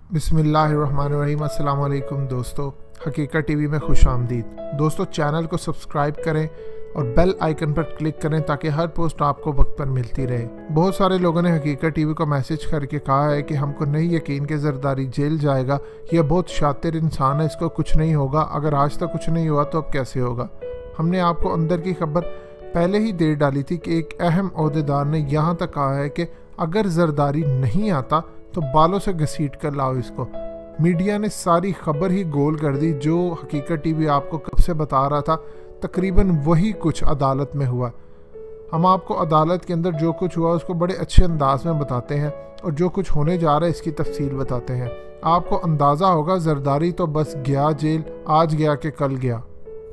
बिस्मिल्लाहिर्रहमानिर्रहीम। अस्सलाम वालेकुम दोस्तों, हकीकत टीवी में खुश आमदीद। दोस्तों, चैनल को सब्सक्राइब करें और बेल आइकन पर क्लिक करें ताकि हर पोस्ट आपको वक्त पर मिलती रहे। बहुत सारे लोगों ने हकीकत टीवी को मैसेज करके कहा है कि हमको नहीं यकीन कि जरदारी जेल जाएगा, यह बहुत शातिर इंसान है, इसको कुछ नहीं होगा। अगर आज तक कुछ नहीं हुआ तो अब कैसे होगा। हमने आपको अंदर की खबर पहले ही दे डाली थी कि एक अहम ओहदेदार ने यहाँ तक कहा है कि अगर जरदारी नहीं आता तो बालों से घसीट कर लाओ इसको। मीडिया ने सारी खबर ही गोल कर दी। जो हकीकत टीवी आपको कब से बता रहा था, तकरीबन वही कुछ अदालत में हुआ। हम आपको अदालत के अंदर जो कुछ हुआ उसको बड़े अच्छे अंदाज में बताते हैं और जो कुछ होने जा रहा है इसकी तफसील बताते हैं। आपको अंदाज़ा होगा जरदारी तो बस गया जेल, आज गया कि कल गया।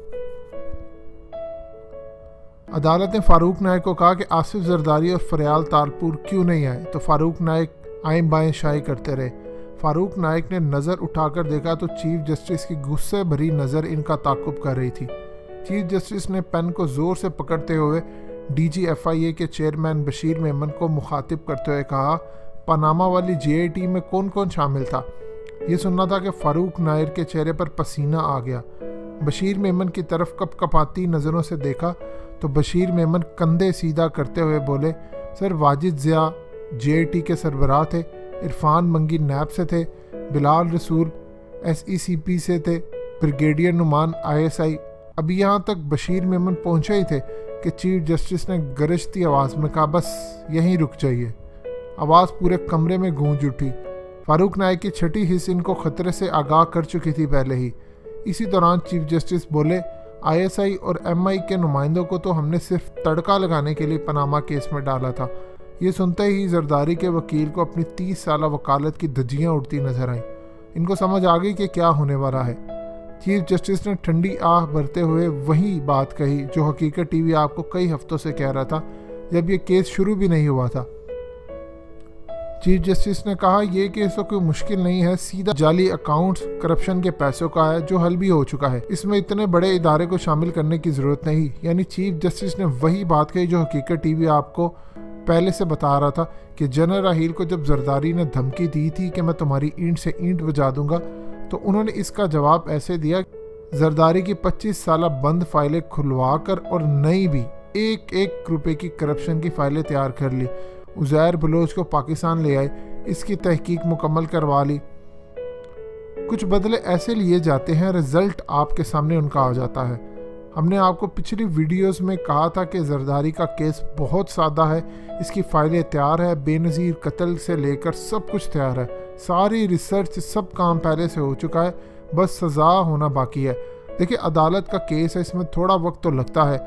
अदालत ने फारूक नायक को कहा कि आसिफ जरदारी और फरयाल तालपुर क्यों नहीं आए, तो फारूक नायक आएं बाएं शाही करते रहे। फारूक नायक ने नज़र उठाकर देखा तो चीफ जस्टिस की गुस्से भरी नज़र इनका ताक़ुब कर रही थी। चीफ जस्टिस ने पेन को ज़ोर से पकड़ते हुए डीजी FIA के चेयरमैन बशीर मेमन को मुखातिब करते हुए कहा, पनामा वाली JIT में कौन कौन शामिल था। ये सुनना था कि फारूक नायक के चेहरे पर पसीना आ गया। बशीर मेमन की तरफ कपकपाती नज़रों से देखा तो बशीर मेमन कंधे सीधा करते हुए बोले, सर वाजिद ज़िया JIT के सरबराह थे, इरफान मंगी नैब से थे, बिलाल रसूल SECP से थे, ब्रिगेडियर नुमान ISI। अभी यहाँ तक बशीर मेमन पहुँचे ही थे कि चीफ जस्टिस ने गरजती आवाज़ में कहा, बस यहीं रुक जाइए। आवाज़ पूरे कमरे में गूंज उठी। फारूक नायक की छठी हिस्स इनको ख़तरे से आगाह कर चुकी थी पहले ही। इसी दौरान चीफ जस्टिस बोले, ISI और MI के नुमाइंदों को तो हमने सिर्फ तड़का लगाने के लिए पनामा केस में डाला था। ये सुनते ही जरदारी के वकील को अपनी 30 साल वकालत की धज्जियाँ उड़ती नजर आईं। इनको समझ आ गई कि क्या होने वाला है। चीफ जस्टिस ने ठंडी आह भरते हुए वही बात कही जो हकीकत टीवी आपको कई हफ्तों से कह रहा था, जब ये केस शुरू भी नहीं हुआ था। चीफ जस्टिस ने कहा, ये केस तो कोई मुश्किल नहीं है, सीधा जाली अकाउंट्स, करप्शन के पैसों का है जो हल भी हो चुका है। इसमें इतने बड़े इदारे को शामिल करने की ज़रूरत नहीं। यानी चीफ जस्टिस ने वही बात कही जो हकीकत टीवी आपको पहले से बता रहा था कि जनरल राहील को जब जरदारी ने धमकी दी थी कि मैं तुम्हारी ईंट से ईंट बजा दूंगा, तो उन्होंने इसका जवाब ऐसे दिया, जरदारी की 25 साल बंद फाइलें खुलवा कर और नई भी 1-1 रुपए की करप्शन की फाइलें तैयार कर ली। उज़ैर बलोच को पाकिस्तान ले आए, इसकी तहकीक मुकम्मल करवा ली। कुछ बदले ऐसे लिए जाते हैं, रिजल्ट आपके सामने उनका आ जाता है। हमने आपको पिछली वीडियोस में कहा था कि जरदारी का केस बहुत सादा है, इसकी फाइलें तैयार है, बेनज़ीर कत्ल से लेकर सब कुछ तैयार है, सारी रिसर्च सब काम पहले से हो चुका है, बस सज़ा होना बाकी है। देखिए, अदालत का केस है, इसमें थोड़ा वक्त तो लगता है।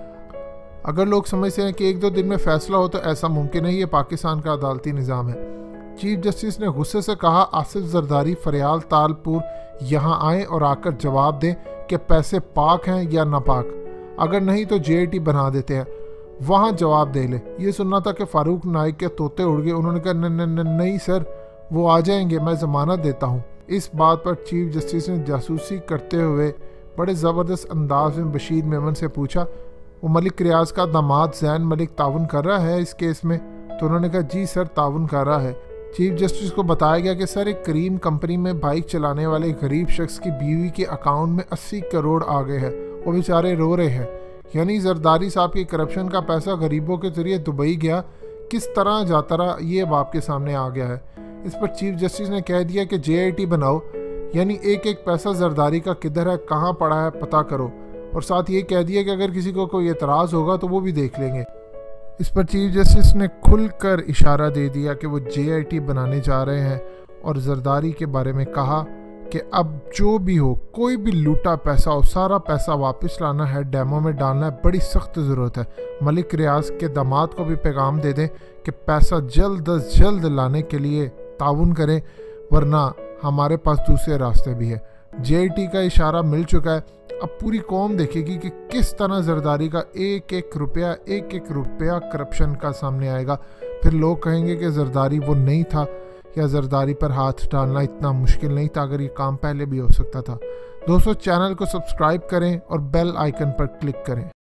अगर लोग समझते हैं कि 1-2 दिन में फैसला हो तो ऐसा मुमकिन नहीं है। पाकिस्तान का अदालती निज़ाम है। चीफ जस्टिस ने गुस्से से कहा, आसिफ जरदारी फरयाल तालपुर यहाँ आएँ और आकर जवाब दें कि पैसे पाक हैं या नापाक। अगर नहीं तो JIT बना देते हैं, वहाँ जवाब दे ले। ये सुनना था कि फारूक नायक के तोते उड़ गए। उन्होंने कहा, नहीं सर, वो आ जाएंगे, मैं ज़मानत देता हूँ। इस बात पर चीफ जस्टिस ने जासूसी करते हुए बड़े ज़बरदस्त अंदाज में बशीर मेमन से पूछा, वो मलिक रियाज का दामाद जैन मलिक ताउन कर रहा है इस केस में? तो उन्होंने कहा, जी सर, ताउन कर रहा है। चीफ जस्टिस को बताया गया कि सर, एक करीम कंपनी में बाइक चलाने वाले गरीब शख्स की बीवी के अकाउंट में 80 करोड़ आ गए हैं, वो बेचारे रो रहे हैं। यानी जरदारी साहब की करप्शन का पैसा गरीबों के जरिए दुबई गया, किस तरह जाता रहा, ये अब आपके सामने आ गया है। इस पर चीफ जस्टिस ने कह दिया कि JIT बनाओ, यानी एक पैसा जरदारी का किधर है, कहाँ पड़ा है, पता करो। और साथ ये कह दिया कि अगर किसी को कोई एतराज़ होगा तो वो भी देख लेंगे। इस पर चीफ जस्टिस ने खुलकर इशारा दे दिया कि वो JIT बनाने जा रहे हैं और जरदारी के बारे में कहा कि अब जो भी हो, कोई भी लूटा पैसा हो, सारा पैसा वापस लाना है, डैमों में डालना है, बड़ी सख्त ज़रूरत है। मलिक रियाज के दामाद को भी पैगाम दे दें कि पैसा जल्द अज जल्द लाने के लिए ताउन करें, वरना हमारे पास दूसरे रास्ते भी है। JIT का इशारा मिल चुका है। अब पूरी कौम देखेगी कि किस तरह जरदारी का एक एक रुपया करप्शन का सामने आएगा। फिर लोग कहेंगे कि जरदारी वो नहीं था, या जरदारी पर हाथ डालना इतना मुश्किल नहीं था, अगर ये काम पहले भी हो सकता था। दोस्तों, चैनल को सब्सक्राइब करें और बेल आइकन पर क्लिक करें।